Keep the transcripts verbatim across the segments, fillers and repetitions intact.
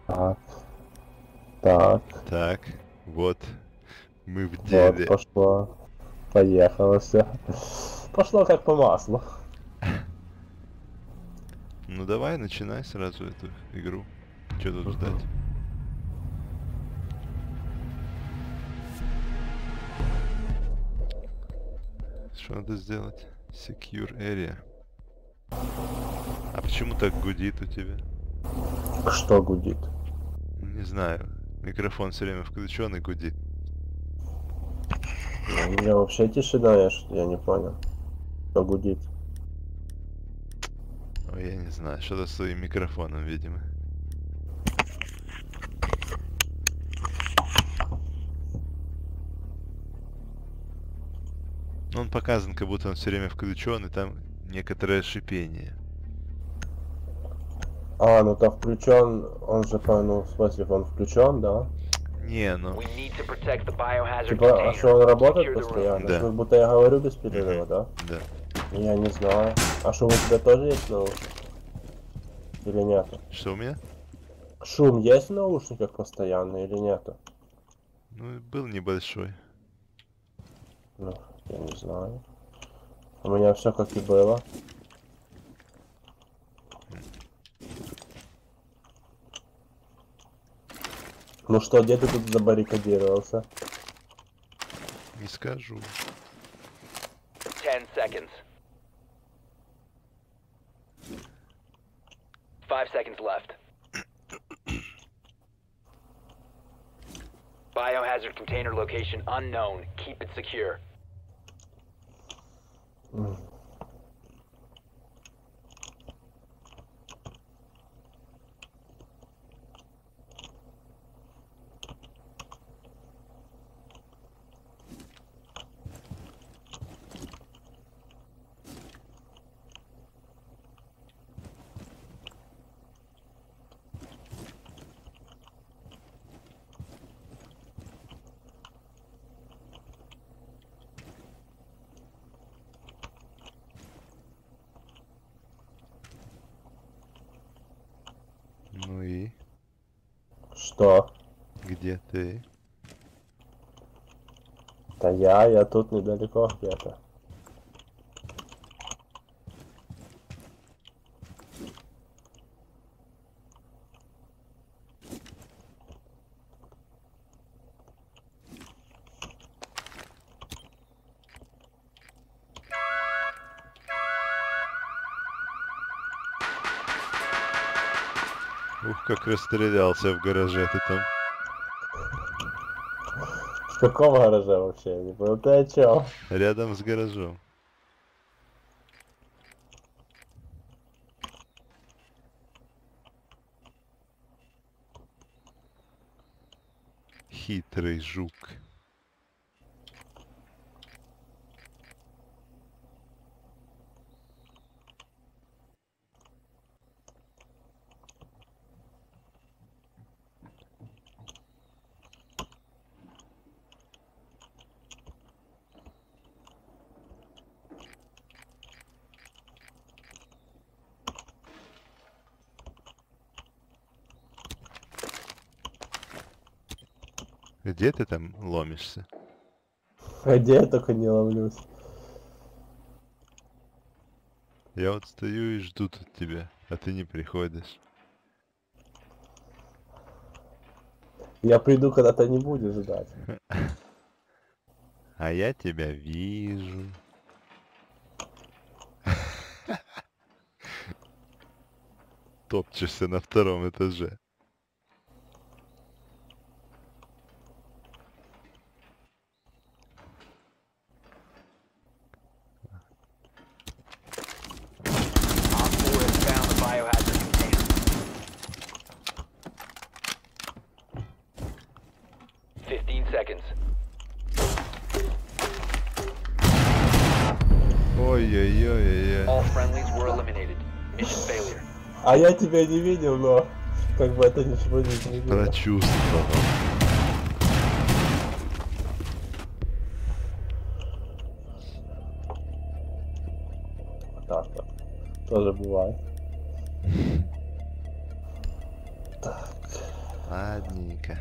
Так, так, Так, вот, мы в вот, деле. пошло. Поехало все. Пошло как по маслу. Ну давай, начинай сразу эту игру. Че тут ждать? Что надо сделать? Secure area. А почему так гудит у тебя? Что гудит? Не знаю. Микрофон все время включен и гудит. У меня вообще тишина, я, ш- я не понял. Что гудит? Ой, я не знаю. Что-то с твоим микрофоном, видимо. Ну, он показан, как будто он все время включен, и там некоторое шипение. А, ну то включен, он же, по- ну, в смысле, он включен, да? Не, ну... We need to protect the biohazard Типа, а container. что он работает Secure the room. постоянно? Да. Как будто я говорю без перерыва, Мгм. да? Да. Я не знаю. А шум у тебя тоже есть в наушниках? Или нету? Что у меня? Шум есть в наушниках постоянно или нету? Ну, был небольшой. Ну, я не знаю. У меня все как и было. Ну что, где ты тут забаррикадировался? Не скажу. Ten seconds. Five seconds left. Biohazard container location unknown. Keep it secure. М. Ну и? Что? Где ты? Да я, я тут недалеко где-то. Ух, как расстрелялся в гараже ты там. В каком гараже вообще? Я не понял, ты о чем? Рядом с гаражом. Хитрый жук. Где ты там ломишься? А где я только не ловлюсь? Я вот стою и жду тут тебя, а ты не приходишь. Я приду, когда ты не будешь ждать. А я тебя вижу. Топчешься на втором этаже. Op four has found the biohazard container. Fifteen seconds. Ой-ой-ой-ой-ой. All friendlies were eliminated. Mission failure. А я тебя не видел, но как бы это ничего не изменило. Прочувствовал. Так, так. Тоже бывает. Так. Ладненько.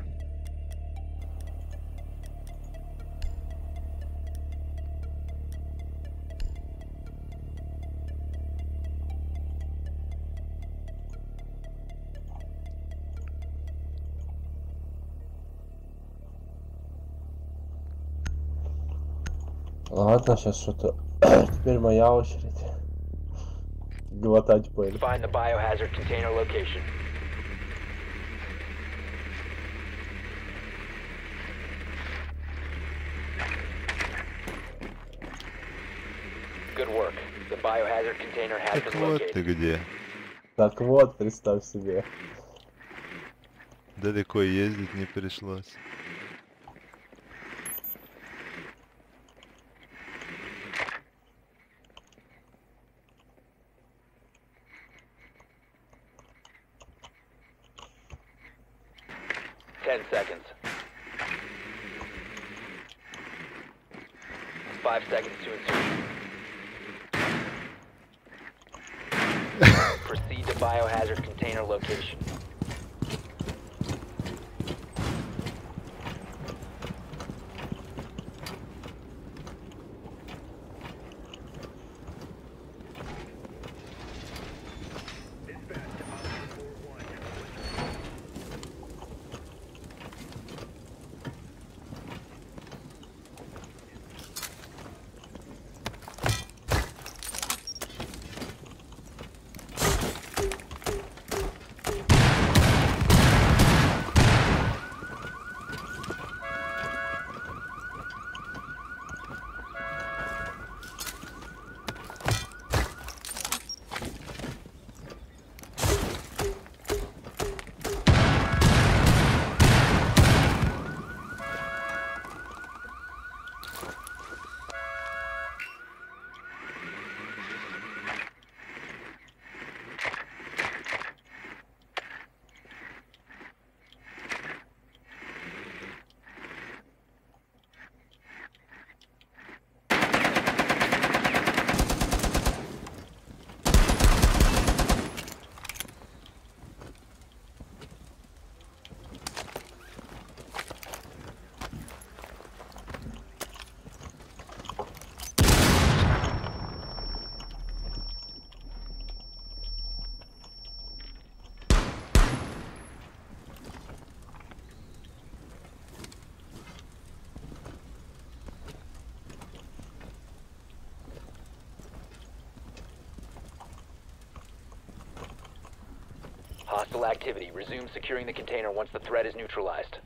Ладно, сейчас что-то. Теперь моя очередь. Глотать пыль. Find the biohazard container location. Good work. The biohazard container has Так been вот ты located. где. Так вот, представь себе. Далеко ездить не пришлось. Ten seconds. Five seconds to insertion. Proceed to biohazard container location. Hostile activity. Resume securing the container once the threat is neutralized.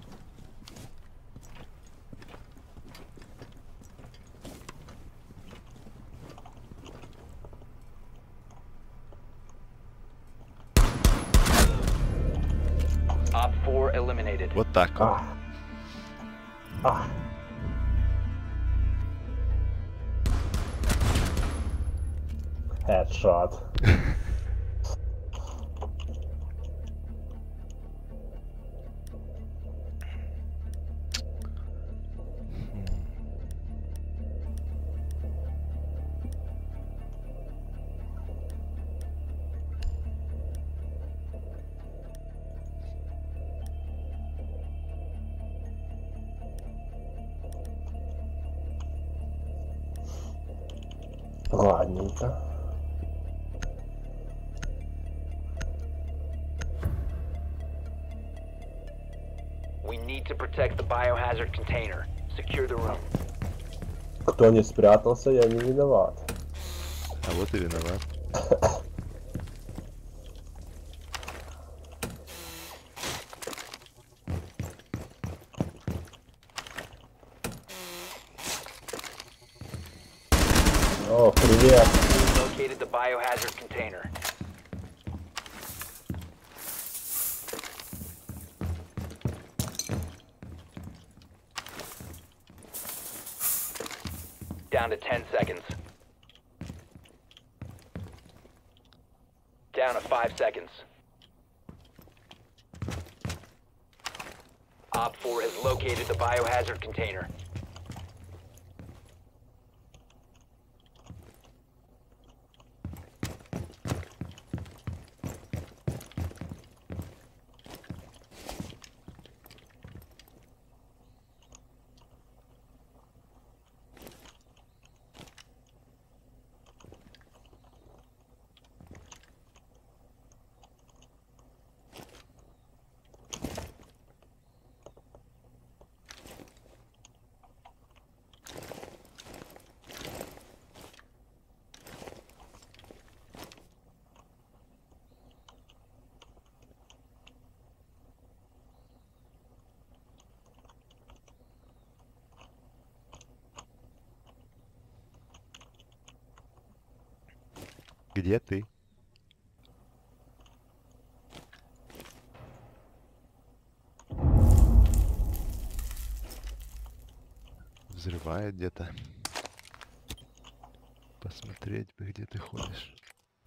Op four eliminated. Вот так вот. Ах. Ах. Headshot. Ладненько. We need to protect the biohazard container. Secure the room. Кто не спрятался, я не виноват. А вот и виноват. О, привет. Located the biohazard container. Down to ten seconds. Down to five seconds. Op four has located the biohazard container. Где ты? Взрывает где-то. Посмотреть бы, где ты ходишь.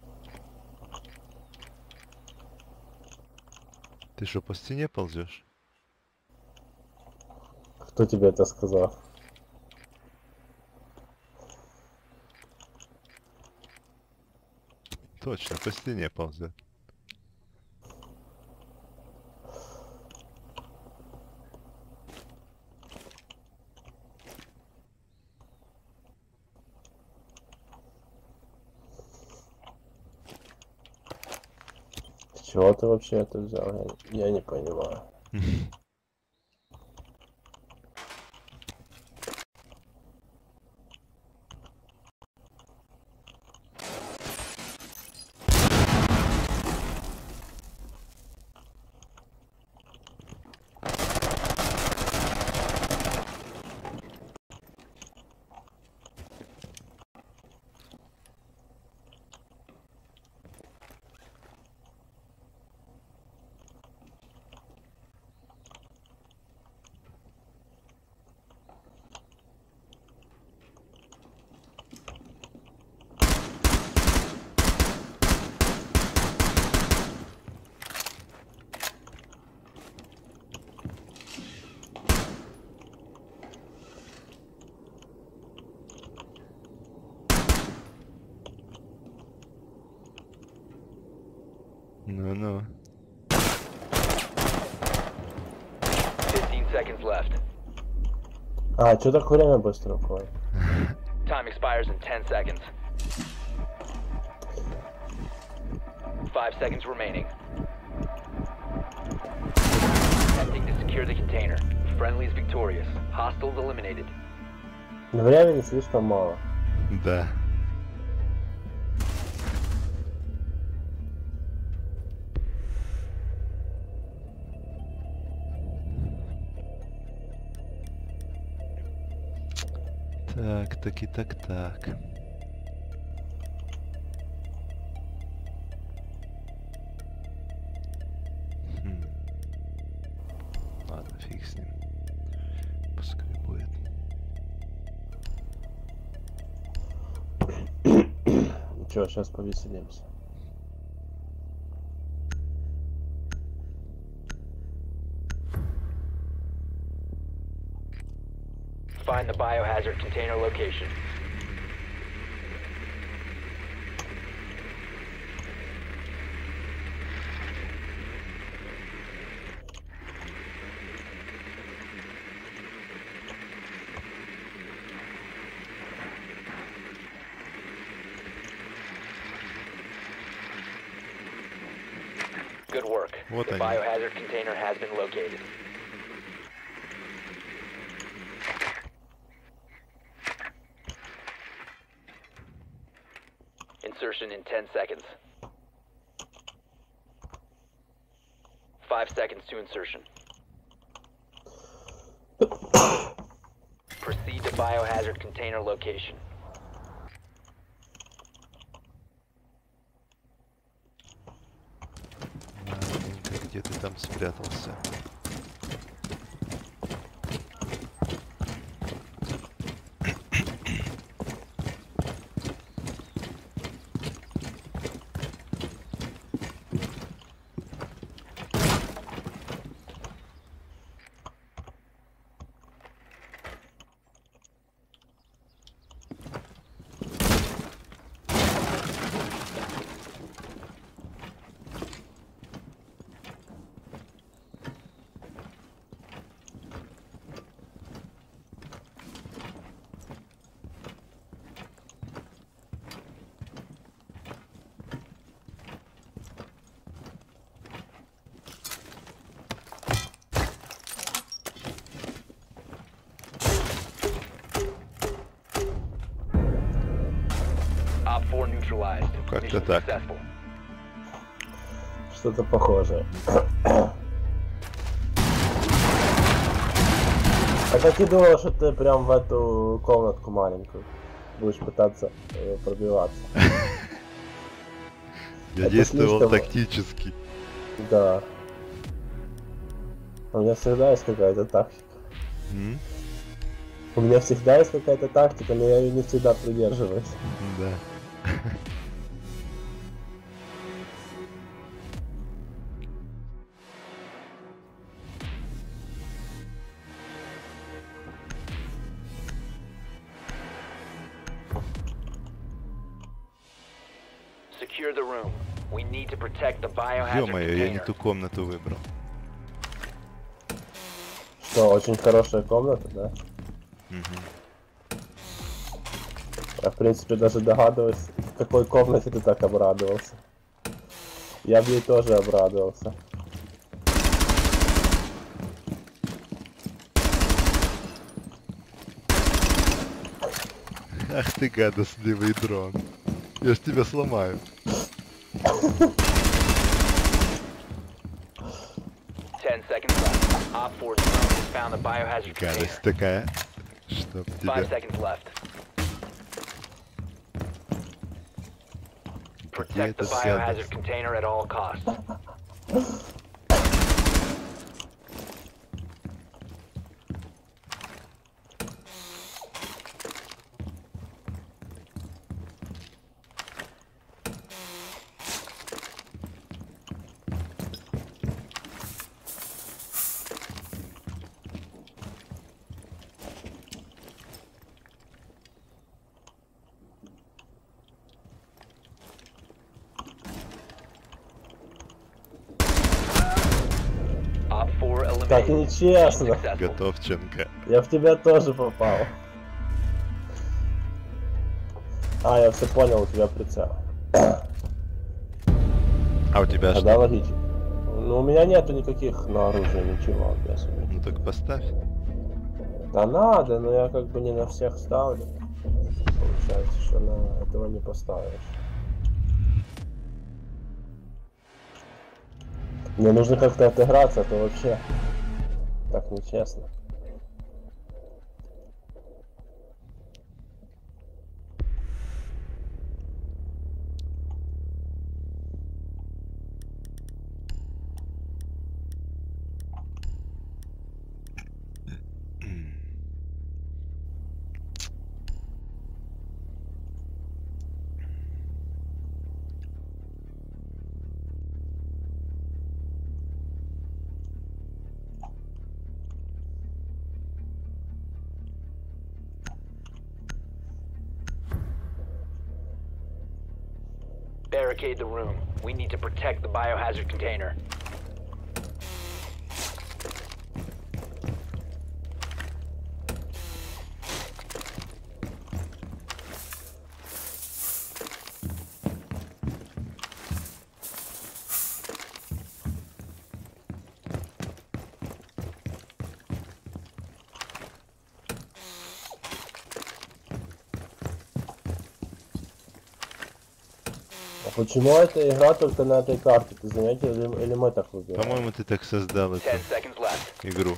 Ты что, по стене ползешь? Кто тебе это сказал? Точно, по стене ползет. С чего ты вообще это взял? Я, я не понимаю. Ну-ну. fifteen seconds left. А, что так время быстро уходит? Time expires in ten seconds. Five seconds remaining. Attempting to secure the container. Friendly is victorious. Hostiles eliminated. Времени слишком мало. Да. Так, так и так, так. Хм. Ладно, фиг с ним. Пускай будет. Ничего, сейчас повеселимся. Find the biohazard container location. Good work. Вот The они. biohazard container has been located. Insertion in ten seconds. Five seconds to insertion. Proceed to biohazard container location. Ладненько, где ты там спрятался? Op four neutralized. Как-то Mission так. successful. Что-то похожее. А как ты думал, что ты прям в эту комнатку маленькую будешь пытаться э, пробиваться? Я Это действовал слишком- тактически. Да. У меня всегда есть какая-то тактика. М? У меня всегда есть какая-то тактика, но я ее не всегда придерживаюсь. Да. Secure the room. We need to protect the biohazard Ё-моё, я не container. ту комнату выбрал. Что, очень хорошая комната, да? Мгм. Я, в принципе, даже догадываюсь, в какой комнате ты так обрадовался. Я в ней тоже обрадовался. Ах ты гадостливый дрон. Я ж тебя сломаю. Ten seconds left. Op four's drone has found the biohazard container. Гадость такая. Чтоб Five тебя... seconds left. Я Protect это the biohazard гадость. container at all costs. Op four Так eliminated. нечестно. Successful. Готовченко. Я в тебя тоже попал. А, я все понял, у тебя прицел. А у тебя Тогда что? логично. Ну, у меня нету никаких на оружие, ничего, без меня. Ну так поставь. Да надо, но я как бы не на всех ставлю. Получается, что на этого не поставишь. Мне нужно как-то отыграться, а то вообще так нечестно. Barricade the room. We need to protect the biohazard container. А почему эта игра только на этой карте? Ты заметил, или, или мы так выбираем? По-моему, ты так создал эту Ten seconds left. игру.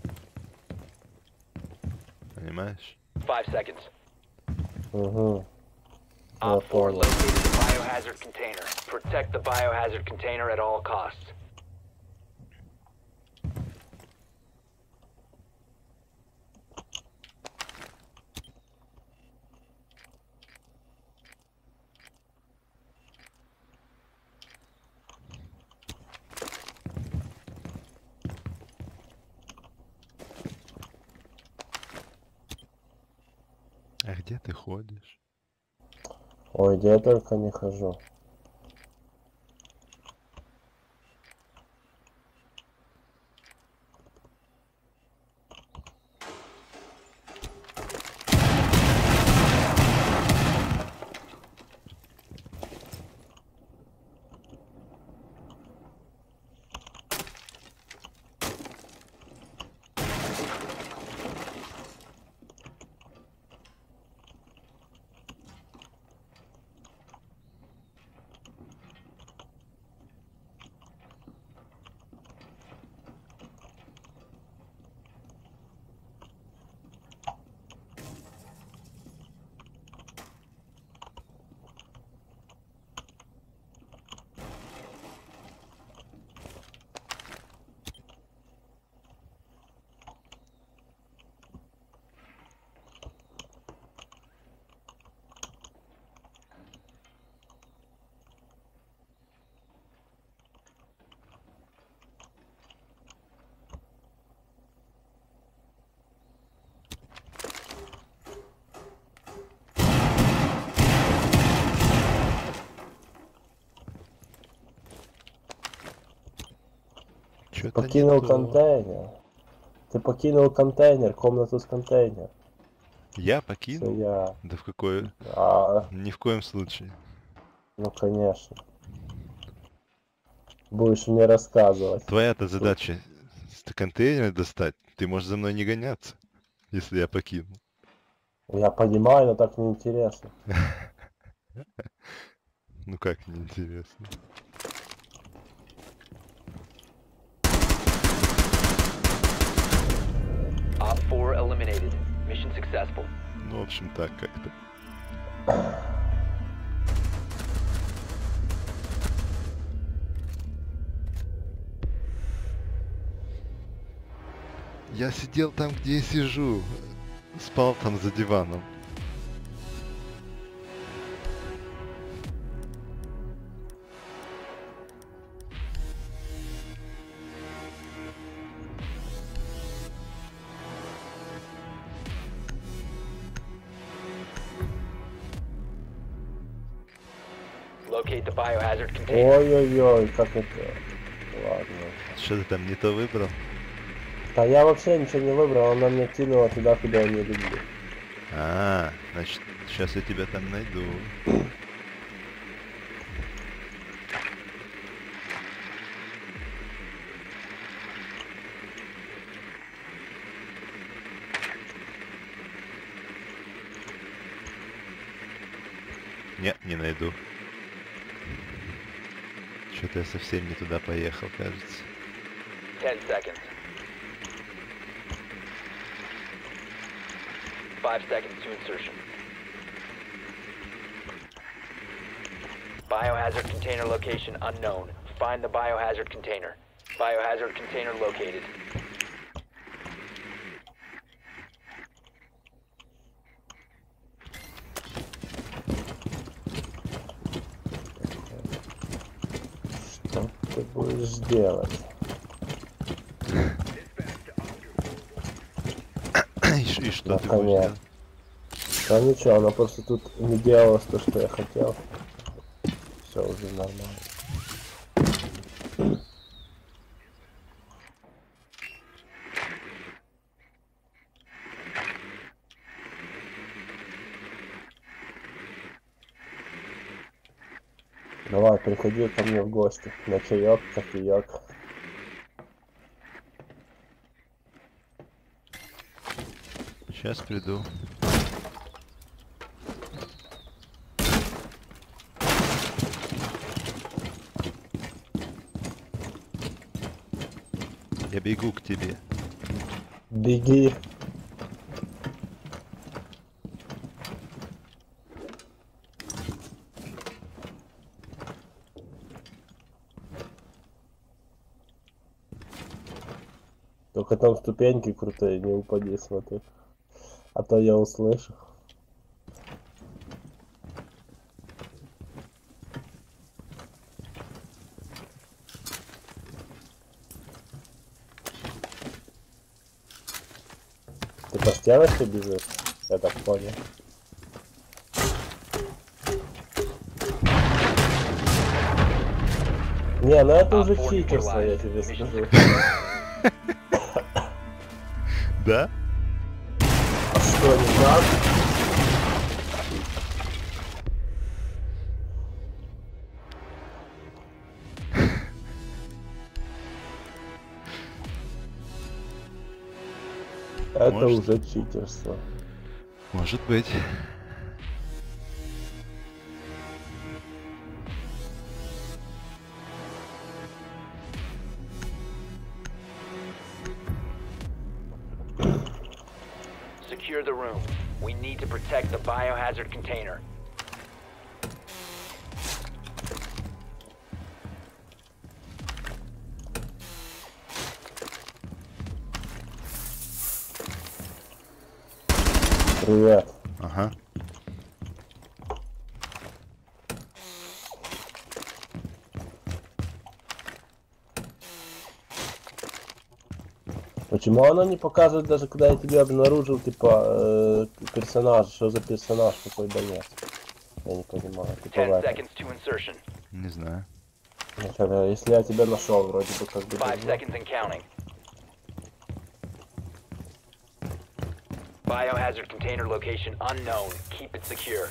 Понимаешь? Five seconds. Угу. Op Я four понял. located the biohazard container. Protect the biohazard container at all costs. А где ты ходишь? Ой, где я только не хожу. Чё-то Покинул не то. контейнер. Ты покинул контейнер, комнату с контейнером. Я Все покинул? я. Да в какой... А, Ни в коем случае. ну конечно. Будешь мне рассказывать. Твоя-то Что- задача с контейнера достать. Ты можешь за мной не гоняться, если я покину. Я понимаю, но так неинтересно. Ну как неинтересно. Op four eliminated. Mission successful. Ну, в общем, так как-то. Я сидел там, где я сижу. Спал там за диваном. Locate the biohazard container. Ой-ой-ой, как это... Ладно. Что ты там не то выбрал? Да я вообще ничего не выбрал, она меня кинула туда, куда я не люблю. А, значит, сейчас я тебя там найду. Нет, не найду. Что-то я совсем не туда поехал, кажется. Ten seconds. Five seconds to insertion. Biohazard container location unknown. Find the biohazard container. Biohazard container located. Что ты будешь делать? И, ш- и что ты будешь Наконец. делать? Да ничего, она просто тут не делала то, что я хотел. Все уже нормально. Давай, приходи ко мне в гости. На чаек, кофеек. Сейчас приду. Я бегу к тебе. Беги. Только там ступеньки крутые, не упади, смотри. А то я услышу. Ты по стеночке бежишь? Я так понял. Не, ну это уже читерство, я тебе скажу. Да? А что, не так? Это Может. уже читерство. Может быть. Secure the room. We need to protect the biohazard container. Привет. Ага. Почему она не показывает даже, когда я тебя обнаружил, типа, э, персонаж? Что за персонаж, какой боец? Я не понимаю. Типа в Ten этом. seconds to insertion. Не знаю. Если я тебя нашел, вроде бы как бы... Five давно. seconds and counting. Biohazard container location unknown. Keep it secure.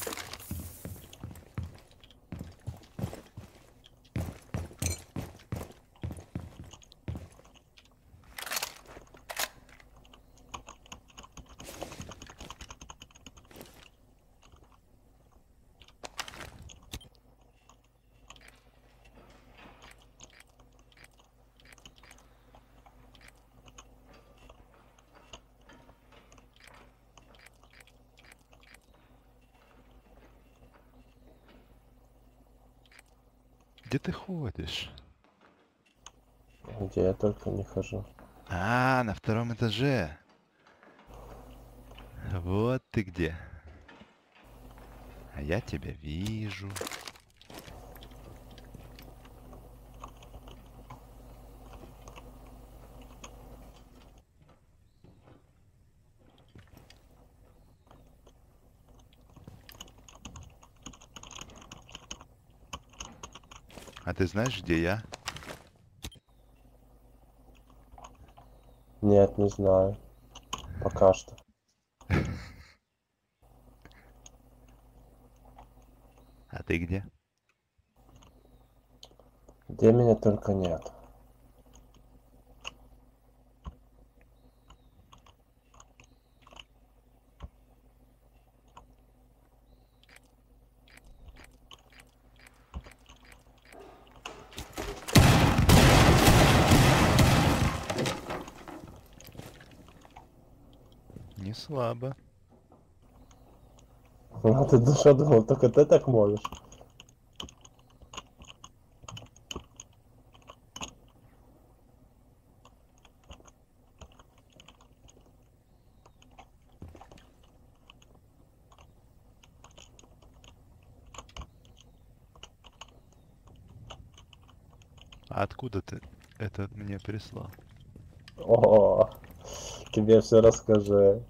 Где ты ходишь? Где я только не хожу. А, на втором этаже. Вот ты где. А я тебя вижу. А ты знаешь, где я? Нет, не знаю. Пока что. А ты где? Где меня только нет. Не слабо. Ну ты что думал, только ты так можешь? А откуда ты это мне прислал? О, тебе все расскажи.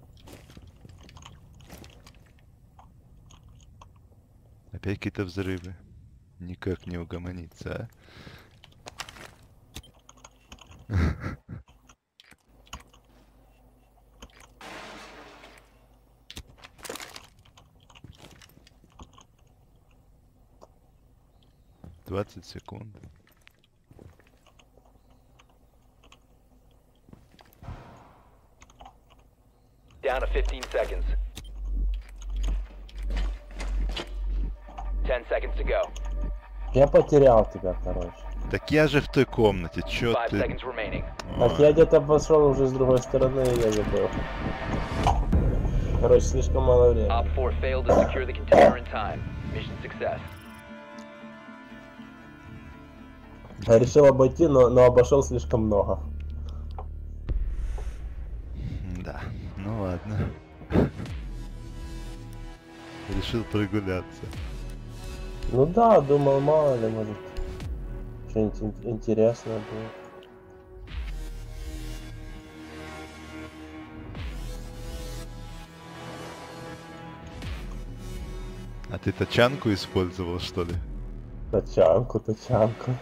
Опять какие-то взрывы. Никак не угомониться, а? двадцать секунд. Down to fifteen seconds. ten seconds to go. Я потерял тебя, короче. Так я же в той комнате, чё Five ты? seconds remaining. Так я где-то пошел уже с другой стороны, и я забыл. Короче, слишком мало времени. Op four failed to secure the container in time. Mission success. Я решил обойти, но, но обошел слишком много. Да, ну ладно. Решил прогуляться. Ну да, думал, мало ли, может, что-нибудь ин- интересное будет. А ты тачанку использовал, что ли? Тачанку, тачанку.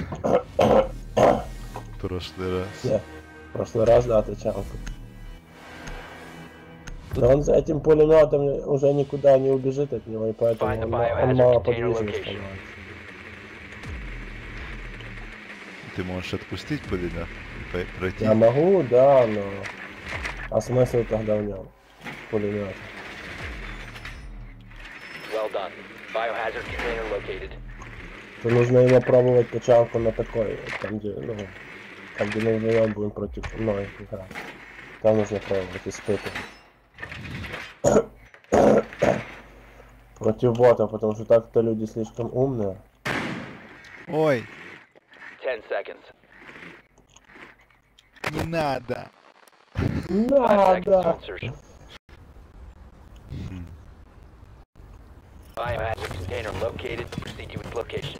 В прошлый раз. Не, в прошлый раз, да, тачанку. Но он за этим пулеметом уже никуда не убежит от него, и поэтому Find the он, ма- biohazard он мало container подвижный location. становится. Ты можешь отпустить пулемет и по- пройти. Я могу, да, но... А смысл тогда в нем? Пулемет. Well done. Biohazard container located. То нужно ему пробовать тачанку на такой, там где, ну, там где мы вдвоем будем против мной играть. Там нужно пробовать, испытывать. Против бота, потому что так-то люди слишком умные. Ой, ten seconds. не надо. Five Да, seconds to да. insertion. Biohazard container located. Proceed to its location.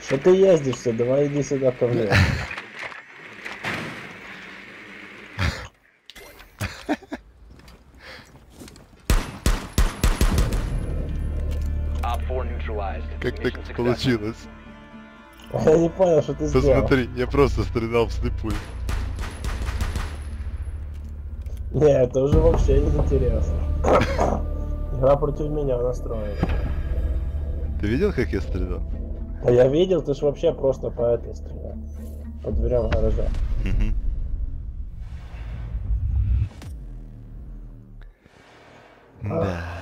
Что ты ездишься? Давай иди сюда ко мне. Op four neutralized. Как Mission так successful. получилось? Я не понял, что ты сделал. Посмотри, я просто стрелял вслепую. Не, это уже вообще не интересно. Игра против меня настроена. Ты видел, как я стрелял? А я видел, ты ж вообще просто по этой стрелял. По дверям гаража. Угу. Да.